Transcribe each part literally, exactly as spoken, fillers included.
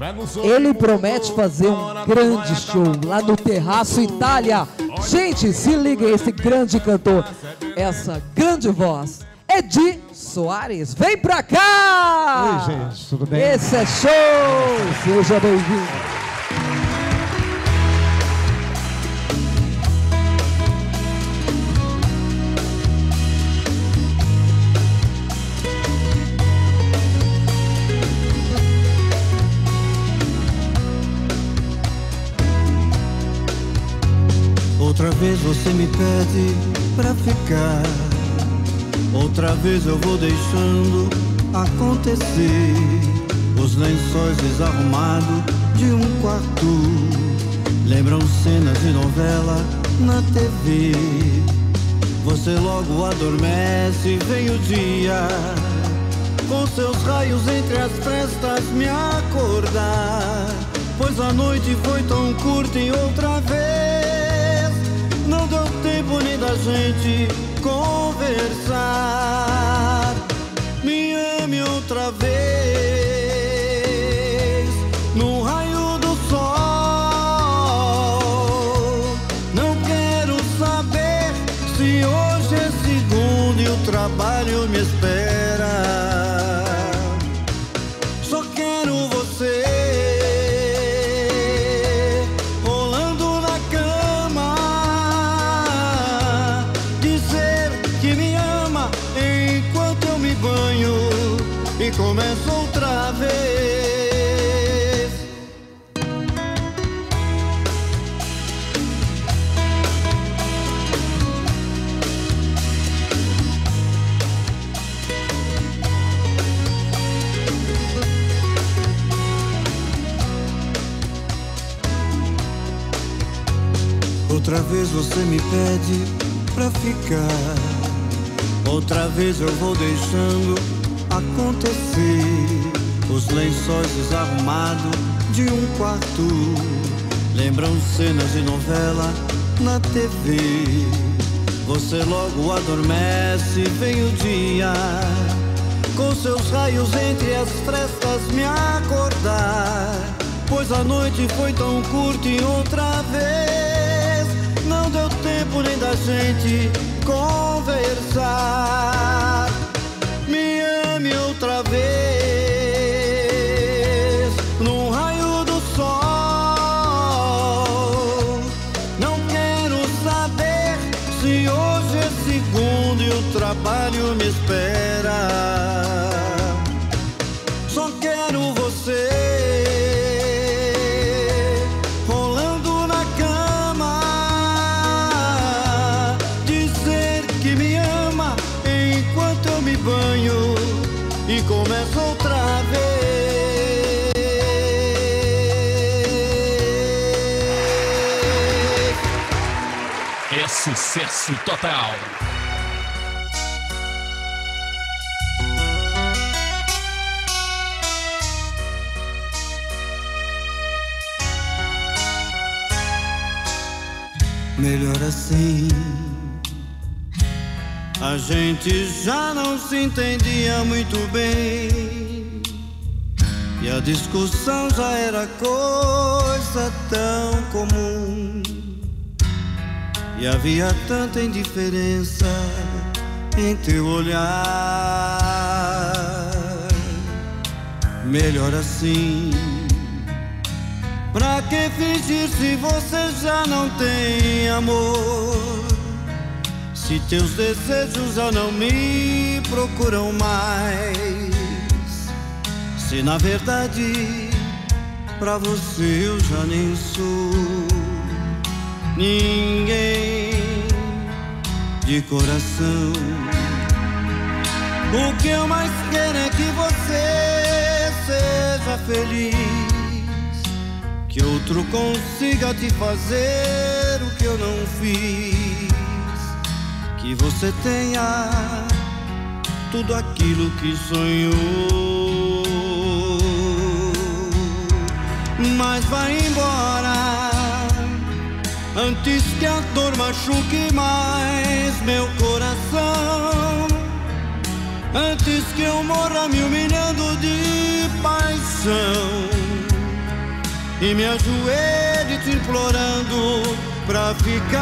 Ele promete fazer um grande show lá no Terraço Itália. Gente, se liga esse grande cantor, essa grande voz, Edi Soares. Vem pra cá! Oi, gente, tudo bem? Esse é show! Seja bem-vindo. Outra vez você me pede pra ficar, outra vez eu vou deixando acontecer. Os lençóis desarrumados de um quarto lembram cenas de novela na T V. Você logo adormece e vem o dia, com seus raios entre as frestas me acordar. Pois a noite foi tão curta e outra vez não deu tempo nem da gente conversar. Me ame outra vez, no raio do sol. Não quero saber se hoje é segunda e o trabalho me espera. Só quero você e começo outra vez. Outra vez você me pede pra ficar, outra vez eu vou deixando acontecer. Os lençóis desarrumados de um quarto lembram cenas de novela na T V. Você logo adormece e vem o dia, com seus raios entre as frestas me acordar. Pois a noite foi tão curta e outra vez não deu tempo nem da gente conversar. Me ame outra vez, no raio do sol. Não quero saber se hoje é segunda e o trabalho me espera. Só quero você rolando na cama, dizer que me ama enquanto eu me banho e começo outra vez. É sucesso total. Melhor assim. A gente já não se entendia muito bem e a discussão já era coisa tão comum. E havia tanta indiferença em teu olhar. Melhor assim. Pra que fingir se você já não tem amor? Se teus desejos já não me procuram mais. Se na verdade pra você eu já nem sou ninguém de coração. O que eu mais quero é que você seja feliz, que outro consiga te fazer o que eu não fiz, que você tenha tudo aquilo que sonhou. Mas vai embora antes que a dor machuque mais meu coração, antes que eu morra me humilhando de paixão. e me ajoelhe te implorando pra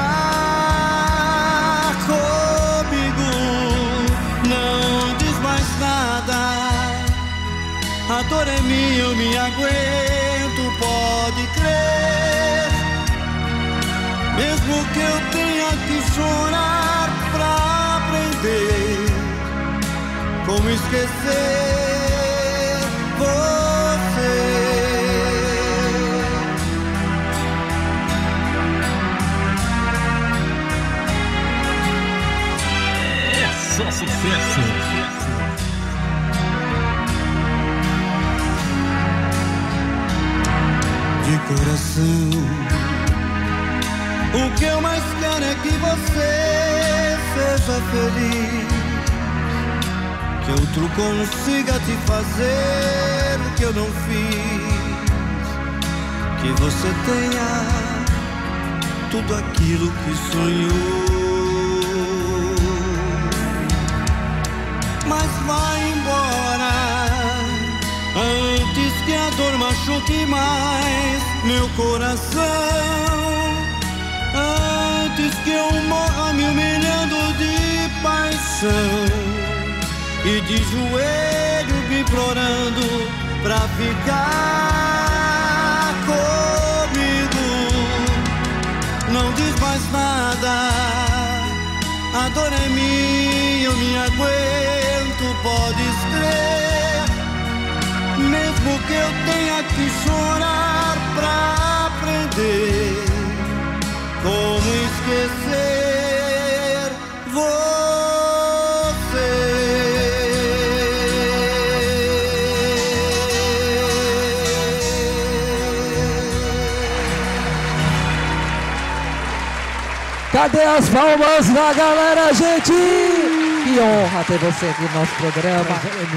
ficar comigo. Não diz mais nada, a dor é minha, eu me aguento, pode crer. Mesmo que eu tenha que chorar pra aprender como esquecer você. É só sucesso. De coração, o que eu mais quero é que você seja feliz, que outro consiga te fazer o que eu não fiz, que você tenha tudo aquilo que sonhou. Mas vai embora antes que a dor machuque mais meu coração, antes que eu morra me humilhando de paixão e de joelho me implorando pra ficar comigo. Não diz mais nada, a dor é minha, eu me aguento, podes crer. Mesmo que eu tenha que chorar pra aprender como esquecer você. Cadê as palmas da galera, gente? Que honra ter você aqui no nosso programa.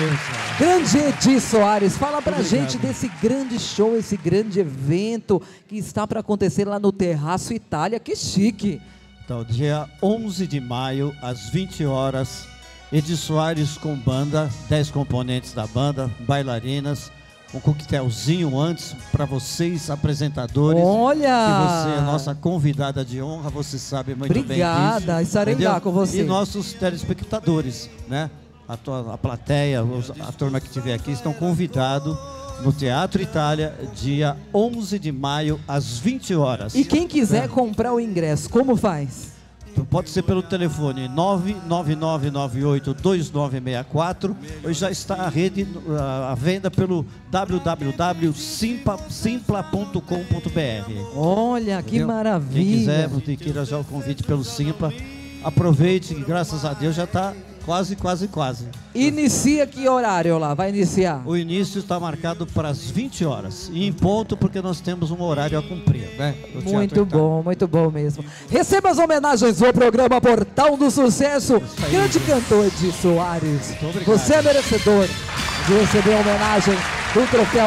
Grande Edi Soares, fala pra Obrigado. gente desse grande show, esse grande evento que está para acontecer lá no Terraço Itália. Que chique! Então, dia onze de maio, às vinte horas, Edi Soares com banda, dez componentes da banda, bailarinas, um coquetelzinho antes para vocês, apresentadores. Olha! Que você é nossa convidada de honra, você sabe muito bem disso. Obrigada, estarei entendeu? lá com você. E nossos telespectadores, né? A, tua, a plateia, os, a turma que estiver aqui, estão convidados no Teatro Itália, dia onze de maio, às vinte horas. E quem quiser comprar o ingresso, como faz? Pode ser pelo telefone nove nove nove nove oito dois nove seis quatro, ou já está a rede a, a venda pelo w w w ponto simpla ponto com ponto b r. Olha, que Entendeu? maravilha! Quem quiser, que queira já o convite pelo Simpla, aproveite, que graças a Deus já está quase, quase, quase. Inicia que horário lá? Vai iniciar? O início está marcado para as vinte horas, e em ponto, porque nós temos um horário a cumprir, né? no Teatro Muito Itália. bom, muito bom mesmo. Receba as homenagens do programa Portal do Sucesso. aí, Grande gente. cantor Edi Soares. Muito obrigado. Você é merecedor de receber a homenagem do troféu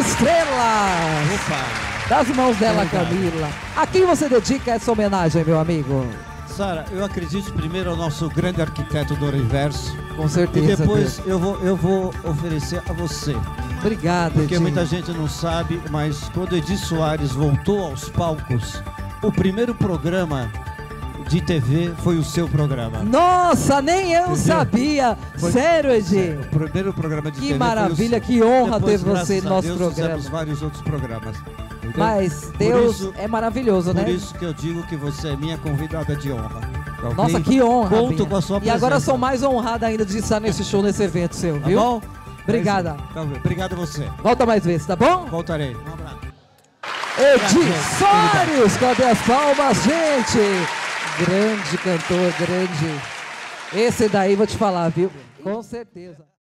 Estrela Opa! das mãos dela, Obrigado. Camila. A quem você dedica essa homenagem, meu amigo? Sara, eu acredito primeiro ao nosso grande arquiteto do universo, Com e certeza. depois Deus. eu vou, eu vou oferecer a você. Obrigada, Porque Edi. muita gente não sabe, mas quando Edi Soares voltou aos palcos, o primeiro programa de T V foi o seu programa. Nossa, nem eu Entendeu? sabia. Foi- Sério, Edi? O primeiro programa de Que T V maravilha, foi o seu. que honra Depois, ter você graças no a nosso Deus, programa. fizemos vários outros programas. Entendeu? Mas Por Deus isso- é maravilhoso, né? Por isso que eu digo que você é minha convidada de honra. tá ok? Nossa, que honra, Conto Binha. com a sua E presença. agora sou mais honrada ainda de estar nesse show, nesse evento seu, Tá viu? bom? Obrigada. É isso. Tá bom. Obrigado a você. Volta mais vezes, tá bom? Voltarei. Um abraço. Edi Obrigado. Soares, cadê as palmas, gente? Grande cantor, grande. Esse daí vou te falar, viu? Com certeza.